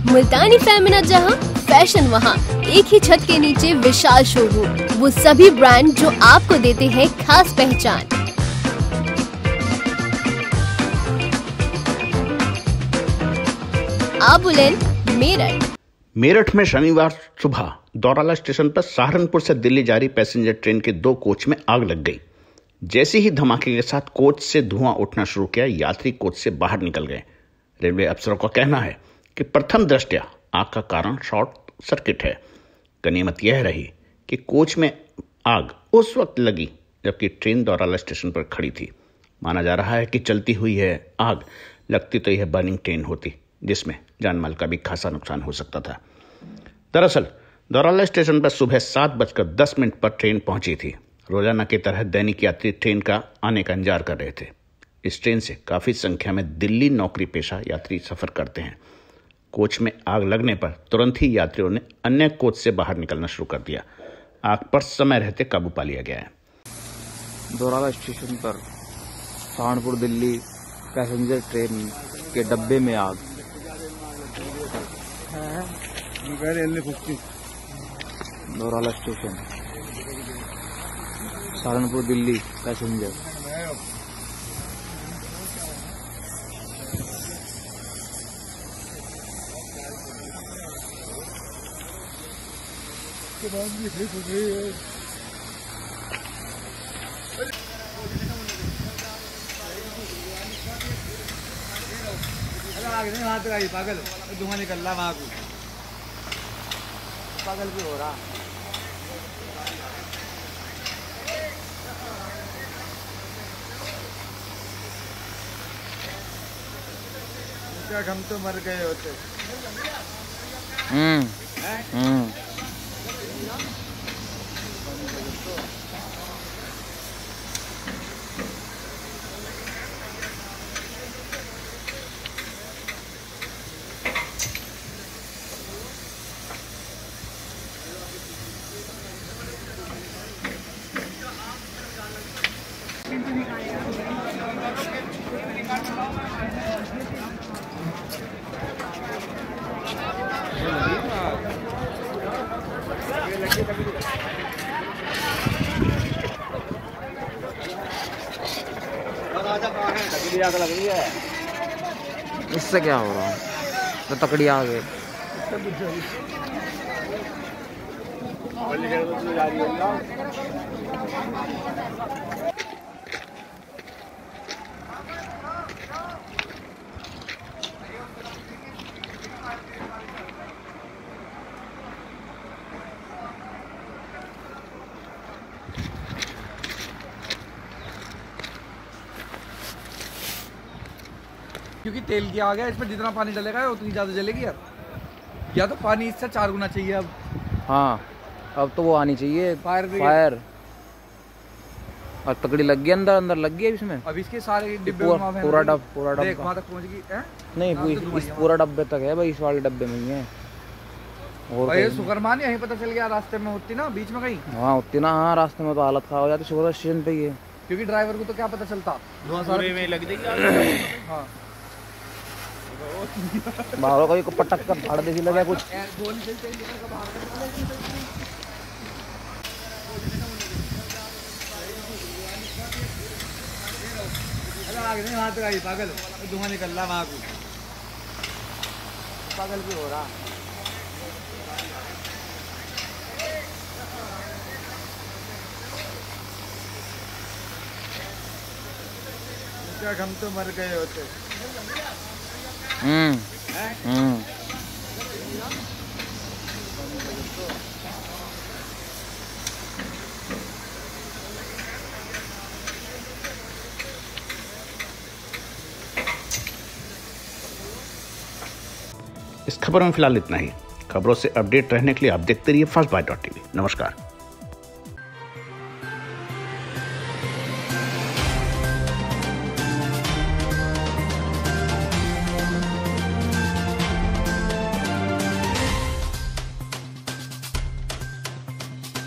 मुल्तानी फेमिना जहां, फैशन वहां, एक ही छत के नीचे विशाल शोरूम, वो सभी ब्रांड जो आपको देते हैं खास पहचान। आबुलेन, मेरठ में शनिवार सुबह दौराला स्टेशन पर सहारनपुर से दिल्ली जा रही पैसेंजर ट्रेन के 2 कोच में आग लग गई। जैसे ही धमाके के साथ कोच से धुआं उठना शुरू किया, यात्री कोच से बाहर निकल गए। रेलवे अफसरों का कहना है कि प्रथम दृष्टया आग का कारण शॉर्ट सर्किट है। गनीमत यह रही कि कोच में आग उस वक्त लगी जबकि ट्रेन दौराला स्टेशन पर खड़ी थी। माना जा रहा है कि चलती हुई है आग लगती तो यह बर्निंग ट्रेन होती, जिसमें जानमाल का भी खासा नुकसान हो सकता था। दरअसल दौराला स्टेशन पर सुबह 7:10 पर ट्रेन पहुंची थी। रोजाना की तरह दैनिक यात्री ट्रेन का आने का इंतजार कर रहे थे। इस ट्रेन से काफी संख्या में दिल्ली नौकरी पेशा यात्री सफर करते हैं। कोच में आग लगने पर तुरंत ही यात्रियों ने अन्य कोच से बाहर निकलना शुरू कर दिया। आग पर समय रहते काबू पा लिया गया है। दौराला स्टेशन पर सहारनपुर दिल्ली पैसेंजर ट्रेन के डब्बे में आग। Daurala station Saharanpur Delhi passenger. पागल धुआं निकल रहा वहां को, पागल भी हो रहा। हम तो मर गए होते। लग रही है, इससे क्या हो रहा है? तो तकड़ी आ गई। क्योंकि तेल की आ गया, इसमें जितना पानी डलेगा उतनी ज्यादा जलेगी यार। या तो पानी इससे 4 गुना चाहिए अब। हाँ, अब तो वो आनी चाहिए फायर। और तकड़ी लग गई, अंदर लग गई इसमें। अब इसके सारे डिब्बे पूरा डब्बा देख वहां तक पहुंच गई है। नहीं, इस पूरा डब्बे तक है भाई, इस वाले डब्बे में ही है। और ये शुक्रमान यहीं पता चल गया, रास्ते में होती ना बीच में कहीं। हाँ होती ना, हाँ रास्ते में तो हालत खराब हो जाती। शुक्र स्टेशन पे ही है, क्योंकि ड्राइवर को तो क्या पता चलता, धुआं सारे में लग देगी। हाँ बाहरों का भी पटक कर फाड़ देती लगा कुछ। पागल धुआं निकल रहा वहां को, पागल भी हो रहा। हम तो मर गए होते। इस खबर में फिलहाल इतना ही। खबरों से अपडेट रहने के लिए आप देखते रहिए fastbyte.tv। नमस्कार।